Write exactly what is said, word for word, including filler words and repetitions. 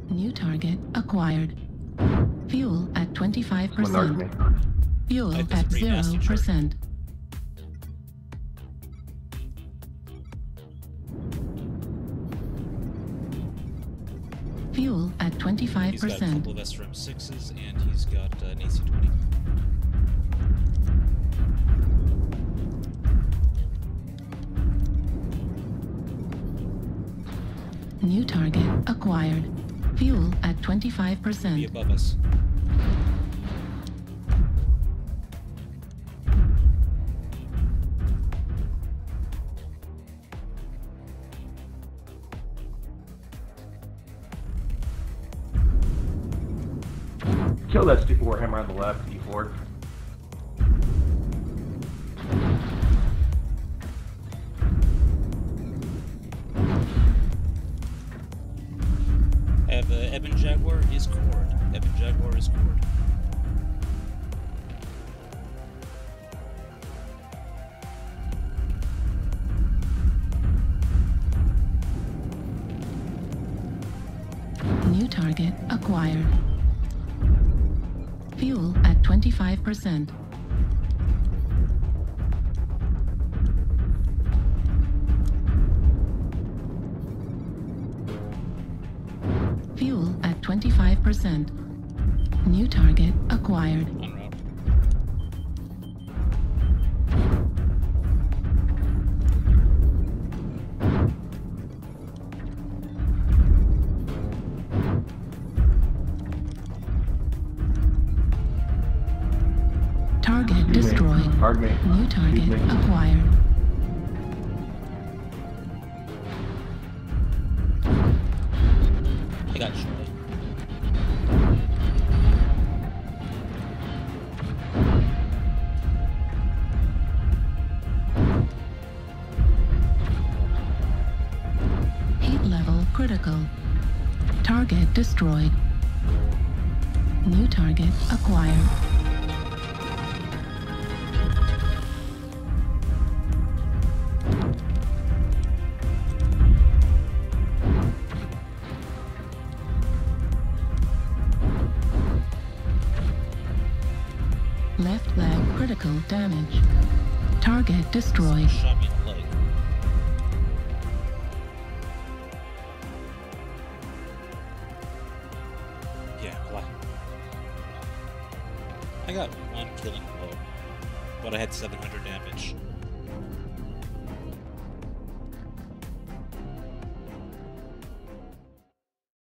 New target acquired. Fuel at twenty-five Someone percent. knocked me. Fuel Life is a at pretty zero nasty chart. percent. Fuel at twenty-five He's got a percent. couple of S R M sixes and he's got uh, an A C twenty. New target acquired. Fuel at twenty-five Be percent. above us. Kill that stupid warhammer on the left, E four. Have uh, Evan Jaguar is cored. Evan Jaguar is cored. New target acquired. Fuel at twenty-five percent. Fuel at twenty-five percent. New target acquired. En route. Target destroyed. Pardon me. New target Excuse me. acquired. I got Charlie. Heat level critical. Target destroyed. New target acquired. Left leg critical damage. Target destroyed. Shot me in the leg. Yeah, black. I got one killing blow, but I had seven hundred damage.